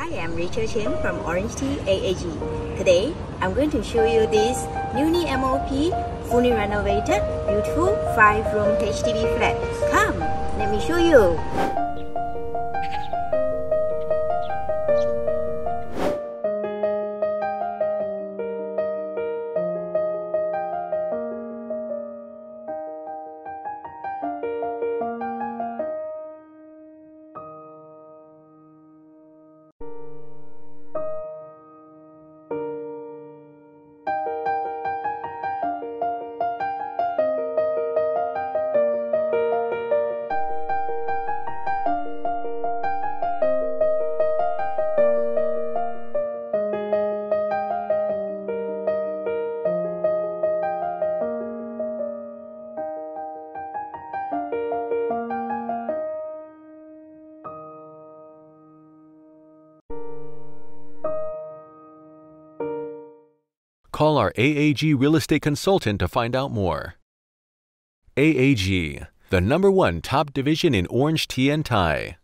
I'm Rachael Chen from OrangeTee AAG. Today, I'm going to show you this newly MOP, fully renovated, beautiful 5-room HDB flat. Come, let me show you. Call our AAG real estate consultant to find out more. AAG, the #1 top division in orange tea and Thai.